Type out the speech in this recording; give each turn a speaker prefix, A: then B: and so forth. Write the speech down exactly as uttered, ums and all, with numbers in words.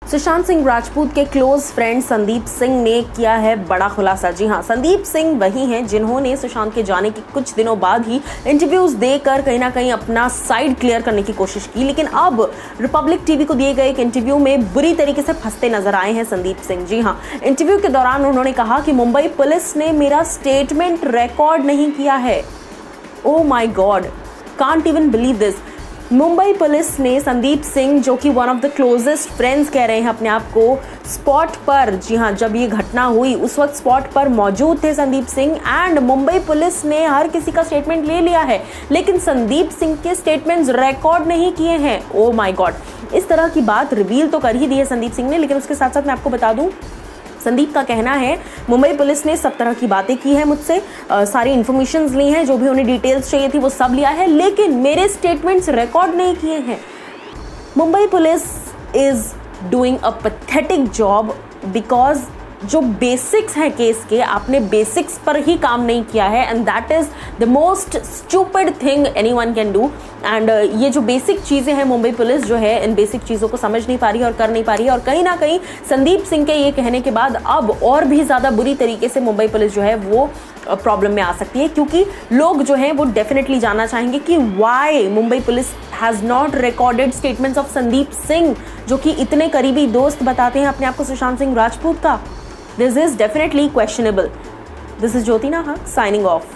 A: सुशांत सिंह राजपूत के close friend Sandeep Singh ने किया है बड़ा खुलासा। जी हां, संदीप सिंह वही हैं जिन्होंने सुशांत के जाने के कुछ दिनों बाद ही इंटरव्यूज देकर कहीं ना कहीं अपना साइड क्लियर करने की कोशिश की, लेकिन अब रिपब्लिक टीवी को दिए गए एक इंटरव्यू में बुरी तरीके से फंसते नजर आए हैं संदीप सिंह। जी हां, इंटरव्यू के दौरान उन्होंने कहा कि मुंबई पुलिस ने मेरा स्टेटमेंट रिकॉर्ड नहीं किया है। Oh my God, can't even believe this. Mumbai police ने संदीप सिंह, जो कि one of the closest friends कह रहे हैं अपने आप को, स्पॉट पर, जी हाँ, जब ये घटना हुई उस वक्त स्पॉट पर मौजूद थे संदीप सिंह, एंड मुंबई पुलिस ने हर किसी का स्टेटमेंट ले लिया है, लेकिन संदीप सिंह के स्टेटमेंट्स रिकॉर्ड नहीं किए हैं। ओ माय गॉड, इस तरह की बात रिवील तो कर ही दी है संदीप सिंह ने, लेकिन उसके साथ साथ मैं आपको बता दूं, संदीप का कहना है मुंबई पुलिस ने सब तरह की बातें की है मुझसे, आ, सारी इन्फॉर्मेशंस ली हैं, जो भी उन्हें डिटेल्स चाहिए थी वो सब लिया है, लेकिन मेरे स्टेटमेंट्स रिकॉर्ड नहीं किए हैं। Mumbai police is doing a pathetic job because जो बेसिक्स हैं केस के, आपने बेसिक्स पर ही काम नहीं किया है, and that is the most stupid thing anyone can do. And ये जो बेसिक चीज़ें हैं, मुंबई पुलिस जो है इन बेसिक चीज़ों को समझ नहीं पा रही है और कर नहीं पा रही है, और कहीं ना कहीं संदीप सिंह के ये कहने के बाद अब और भी ज़्यादा बुरी तरीके से मुंबई पुलिस जो है वो प्रॉब्लम में आ सकती है, क्योंकि लोग जो हैं वो डेफिनेटली जानना चाहेंगे कि why Mumbai police has not recorded statements of Sandeep Singh, जो कि इतने करीबी दोस्त बताते हैं अपने आप को सुशांत सिंह राजपूत का। This is definitely questionable. This is Jyoti Nahak signing off.